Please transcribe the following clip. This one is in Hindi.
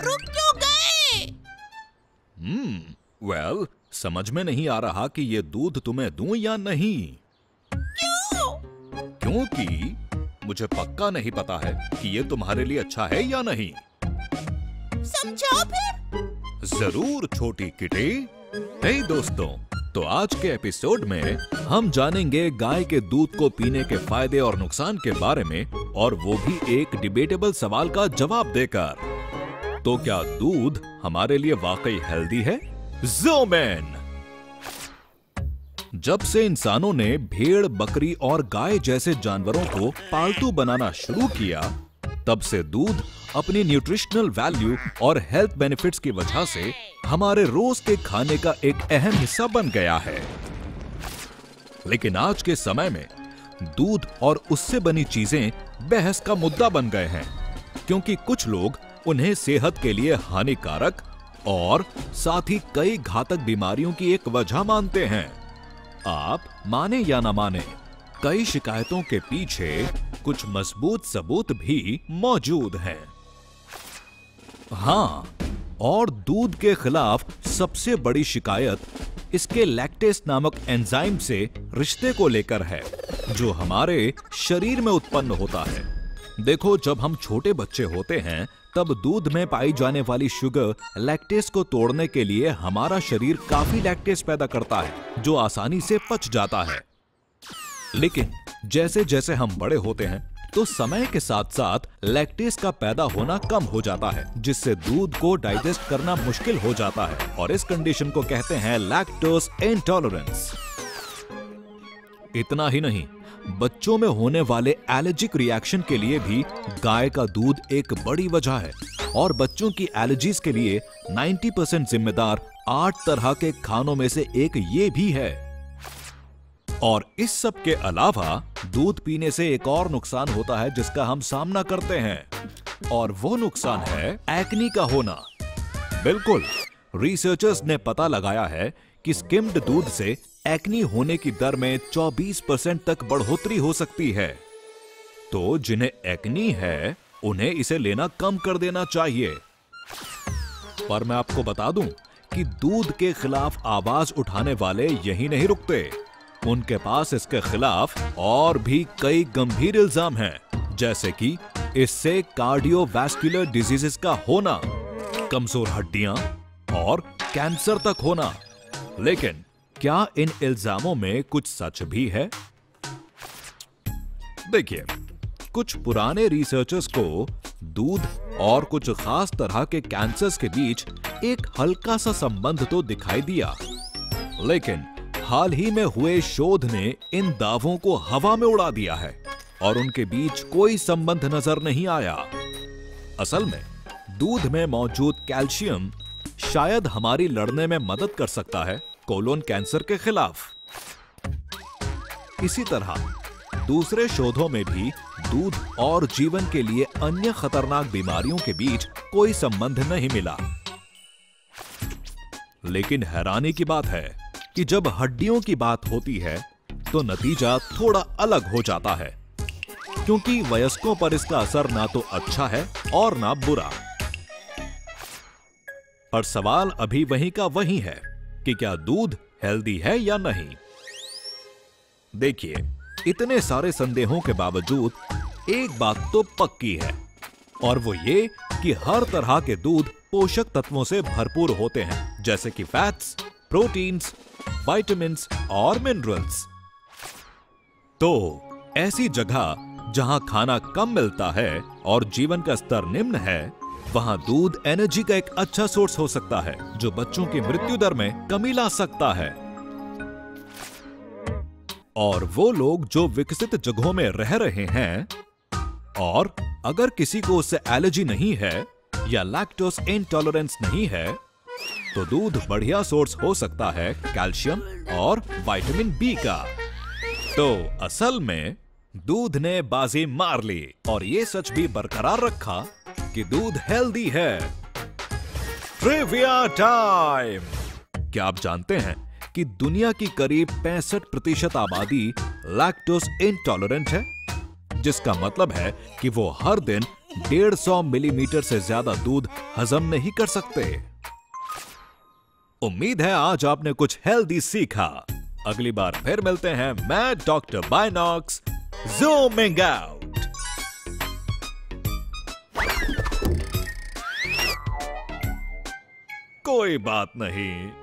रुक क्यों गए? वेल, समझ में नहीं आ रहा कि ये दूध तुम्हें दूं या नहीं। क्यों? क्योंकि मुझे पक्का नहीं पता है कि ये तुम्हारे लिए अच्छा है या नहीं। समझाओ फिर। जरूर छोटी किटी। हे दोस्तों, तो आज के एपिसोड में हम जानेंगे गाय के दूध को पीने के फायदे और नुकसान के बारे में, और वो भी एक डिबेटेबल सवाल का जवाब देकर। तो क्या दूध हमारे लिए वाकई हेल्दी है? ज़ोमैन। जब से इंसानों ने भेड़, बकरी और गाय जैसे जानवरों को पालतू बनाना शुरू किया, तब से दूध अपनी न्यूट्रिशनल वैल्यू और हेल्थ बेनिफिट्स की वजह से हमारे रोज के खाने का एक अहम हिस्सा बन गया है। लेकिन आज के समय में दूध और उससे बनी चीजें बहस का मुद्दा बन गए हैं, क्योंकि कुछ लोग उन्हें सेहत के लिए हानिकारक और साथ ही कई घातक बीमारियों की एक वजह मानते हैं। आप माने या ना माने, कई शिकायतों के पीछे कुछ मजबूत सबूत भी मौजूद हैं। हाँ, और दूध के खिलाफ सबसे बड़ी शिकायत इसके लैक्टेस नामक एंजाइम से रिश्ते को लेकर है, जो हमारे शरीर में उत्पन्न होता है। देखो, जब हम छोटे बच्चे होते हैं तब दूध में पाई जाने वाली शुगर लैक्टेस को तोड़ने के लिए हमारा शरीर काफी लैक्टेस पैदा करता है, जो आसानी से पच जाता है। लेकिन जैसे जैसे हम बड़े होते हैं तो समय के साथ साथ लैक्टेस का पैदा होना कम हो जाता है, जिससे दूध को डाइजेस्ट करना मुश्किल हो जाता है, और इस कंडीशन को कहते हैं लैक्टोज इंटॉलरेंस। इतना ही नहीं, बच्चों में होने वाले एलर्जिक रिएक्शन के लिए भी गाय का दूध एक बड़ी वजह है, और बच्चों की एलर्जीज के लिए 90% जिम्मेदार 8 तरह के खानों में से एक ये भी है। और इस सब के अलावा दूध पीने से एक और नुकसान होता है जिसका हम सामना करते हैं, और वो नुकसान है एक्नी का होना। बिल्कुल, रिसर्चर्स ने पता लगाया है कि स्किम्ड दूध से एक्नी होने की दर में 24% तक बढ़ोतरी हो सकती है। तो जिन्हें एक्नी है उन्हें इसे लेना कम कर देना चाहिए। पर मैं आपको बता दूं कि दूध के खिलाफ आवाज उठाने वाले यही नहीं रुकते। उनके पास इसके खिलाफ और भी कई गंभीर इल्जाम हैं, जैसे कि इससे कार्डियोवैस्कुलर डिजीजेस का होना, कमजोर हड्डियां और कैंसर तक होना। लेकिन क्या इन इल्जामों में कुछ सच भी है? देखिए, कुछ पुराने रिसर्चर्स को दूध और कुछ खास तरह के कैंसर्स के बीच एक हल्का सा संबंध तो दिखाई दिया, लेकिन हाल ही में हुए शोध ने इन दावों को हवा में उड़ा दिया है, और उनके बीच कोई संबंध नजर नहीं आया। असल में दूध में मौजूद कैल्शियम शायद हमारी लड़ने में मदद कर सकता है कोलोन कैंसर के खिलाफ। इसी तरह दूसरे शोधों में भी दूध और जीवन के लिए अन्य खतरनाक बीमारियों के बीच कोई संबंध नहीं मिला। लेकिन हैरानी की बात है कि जब हड्डियों की बात होती है तो नतीजा थोड़ा अलग हो जाता है, क्योंकि वयस्कों पर इसका असर ना तो अच्छा है और ना बुरा। पर सवाल अभी वहीं का वहीं है कि क्या दूध हेल्दी है या नहीं। देखिए, इतने सारे संदेहों के बावजूद एक बात तो पक्की है, और वो ये कि हर तरह के दूध पोषक तत्वों से भरपूर होते हैं, जैसे कि फैट्स, प्रोटीन्स, विटामिन्स और मिनरल्स। तो ऐसी जगह जहां खाना कम मिलता है और जीवन का स्तर निम्न है, वहां दूध एनर्जी का एक अच्छा सोर्स हो सकता है, जो बच्चों की मृत्यु दर में कमी ला सकता है। और वो लोग जो विकसित जगहों में रह रहे हैं, और अगर किसी को उससे एलर्जी नहीं है या लैक्टोज इंटॉलरेंस नहीं है, तो दूध बढ़िया सोर्स हो सकता है कैल्शियम और विटामिन बी का। तो असल में दूध ने बाजी मार ली, और ये सच भी बरकरार रखा कि दूध हेल्दी है। Trivia time. क्या आप जानते हैं कि दुनिया की करीब 65% आबादी लैक्टोज इंटॉलरेंट है, जिसका मतलब है कि वो हर दिन 150 मिलीमीटर से ज्यादा दूध हजम नहीं कर सकते। उम्मीद है आज आपने कुछ हेल्दी सीखा। अगली बार फिर मिलते हैं। मैं डॉक्टर बाइनॉक्स, ज़ूमिंग आउट। कोई बात नहीं।